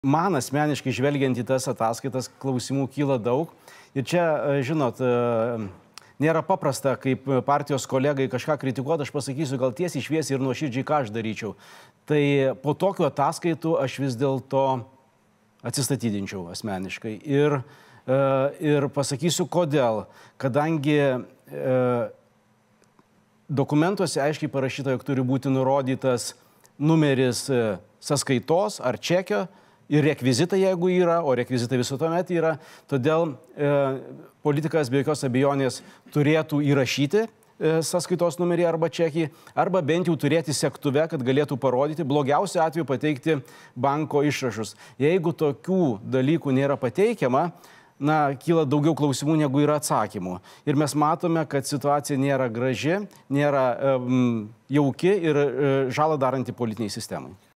Man asmeniškai žvelgiant į tas ataskaitas, klausimų kyla daug. Ir čia, žinot, nėra paprasta, kaip partijos kolegai kažką kritikuoti, aš pasakysiu gal tiesiai šviesiai ir nuoširdžiai, ką aš daryčiau. Tai po tokių ataskaitų aš vis dėlto atsistatydinčiau asmeniškai. Ir pasakysiu, kodėl. Kadangi dokumentuose aiškiai parašyta, jog turi būti nurodytas numeris sąskaitos ar čekio, ir rekvizitai, jeigu yra, o rekvizitai visuomet yra. Todėl politikas be jokios abejonės turėtų įrašyti sąskaitos numerį arba čekį, arba bent jau turėti segtuve, kad galėtų parodyti, blogiausiu atveju pateikti banko išrašus. Jeigu tokių dalykų nėra pateikiama, kyla daugiau klausimų, negu yra atsakymų. Ir mes matome, kad situacija nėra graži, nėra jauki ir žalą daranti politiniai sistemai.